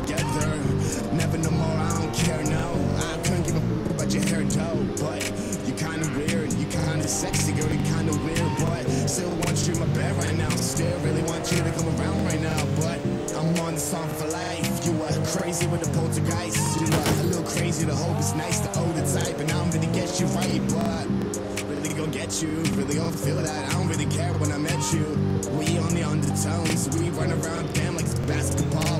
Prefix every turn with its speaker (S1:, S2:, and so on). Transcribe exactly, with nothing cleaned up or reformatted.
S1: together. Never no more, I don't care, no. I couldn't give a f about your hair, though. But you kinda weird, you kinda sexy, girl, you kinda weird. But still want you in my bed right now. Still really want you to come around right now. But I'm on the song for life. You are crazy with the poltergeist. You are a little crazy, the hope is nice, the older type. And I don't really get you right, but really gonna get you, really gonna feel that. I don't really care when I met you. We on the undertones, we run around damn like basketball.